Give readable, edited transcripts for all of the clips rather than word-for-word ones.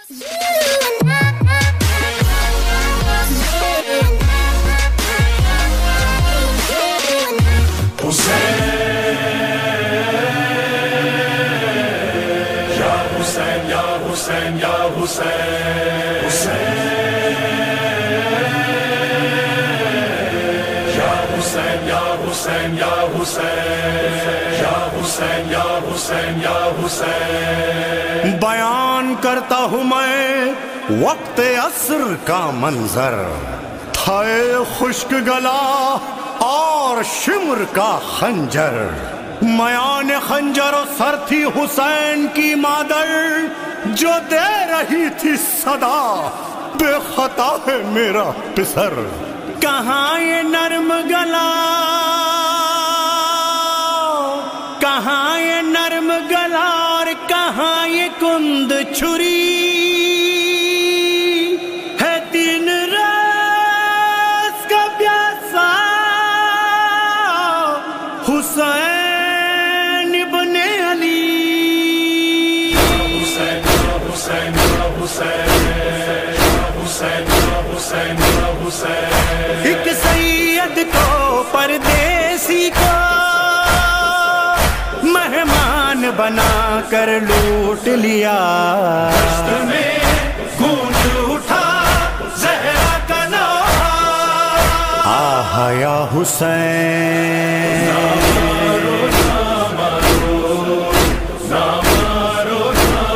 بیان کرتا ہوں میں وقت عصر کا منظر، تھا خشک گلا اور شمر کا خنجر، میان خنجر و سر تھی حسین کی مادر، جو دے رہی تھی صدا بے خطا ہے میرا پسر۔ کہاں یہ نرم گلا، کہاں یہ نرم گلا اور کہاں یہ کند چھری، ہے تین راز کا پیاسا حسین ابن علی۔ حسین حسین حسین حسین حسین حسین، ایک سید کو پردیسی کو مہمان بنا کر لوٹ لیا، دشت میں گونج اٹھا زہرا کا نوحہ، آہ یا حسین، نامارو نامارو نامارو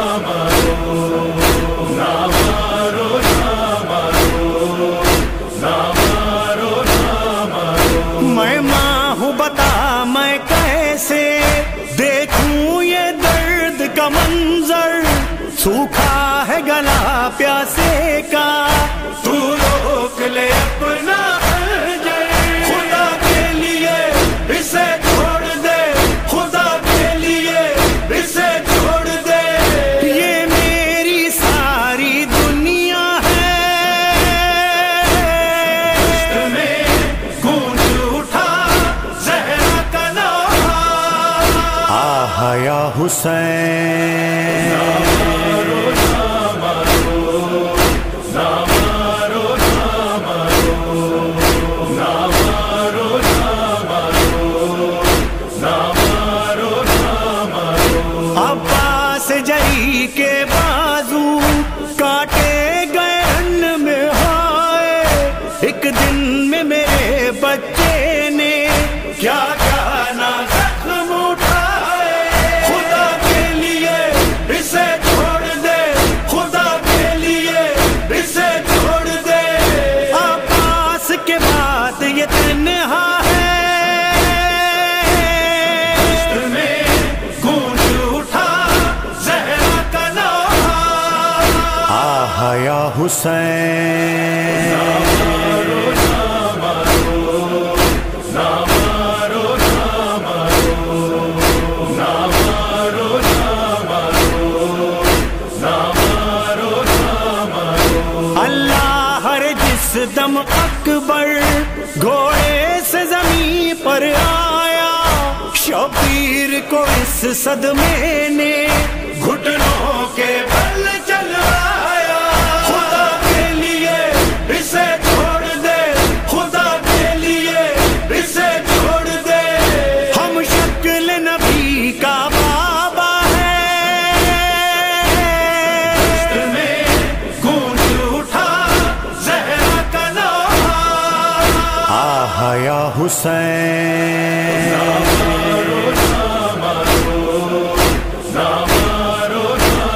نامارو نامارو نامارو نامارو نامارو، میں ماں ہوں بتا میں کیسے دیکھوں یہ درد کا منظر، سوکھا ہے گلا پیاسے کا، تو روک لے اپنا خنجر، خدا کے لیے اسے چھوڑ دے، خدا کے لیے اسے چھوڑ دے، یہ میری ساری دنیا ہے، دشت میں گونج اٹھا زہرا کا نوحہ، آہ یا حسین، نامارو نامارو نامارو نامارو نامارو نامارو نامارو نامارو، عباس جری کے بازو کاٹے گئے رن میں، ہائے ایک دن میں میرے بچے نے کیا کیا نہ زخم اٹھائے، خدا کے لیے اسے چھوڑ دے، خدا کے لیے اسے چھوڑ دے، عباس کے بعد یہ تنہا ہے، دشت میں گونج اٹھا زہرا کا نوحہ، آہ یا حسین، نامارو نامارو نامارو نامارو نامارو نامارو نامارو نامارو، اللہ ہر جس دم اکبر گھوڑے سے زمین پر آیا، شبیر کو اس صدمے نے گھٹنوں کے بل چلوایا، خدا کے لیے اسے چھوڑ دے، خدا کے لیے اسے چھوڑ دے، ہم شکل نبی کا بابا ہے، دشت میں گونج اٹھا زہرا کا نوحہ، آہ یا حسین، نامارو نامارو نامارو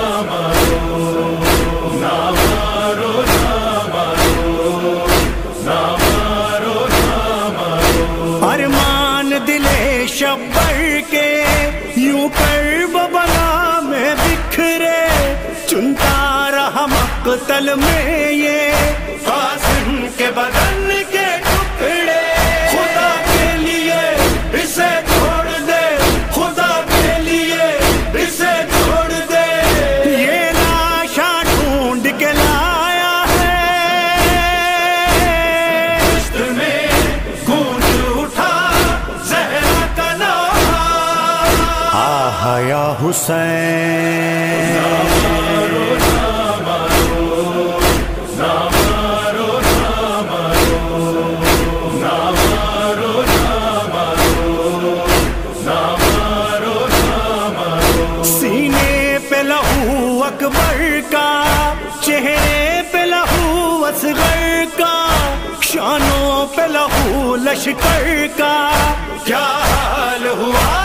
نامارو نامارو نامارو نامارو نامارو، ارمان دلے شبر کے یوں کرب بلا میں بکھرے، چنتا رہا مقتل میں یہ قاسم کے بدن کے ٹکڑے، خدا کے لیے اسے چھوڑ دے، خدا کے لیے اسے چھوڑ دے، یہ لاشاں ڈھونڈ کے لایا ہے، دشت میں گونج اٹھا زہرا کا نوحہ، آہ یا حسین، نامارو نامارو کا، چہرے پہ لہو اصغر کا، شانوں پہ لہو لشکر کا، کیا حال ہوا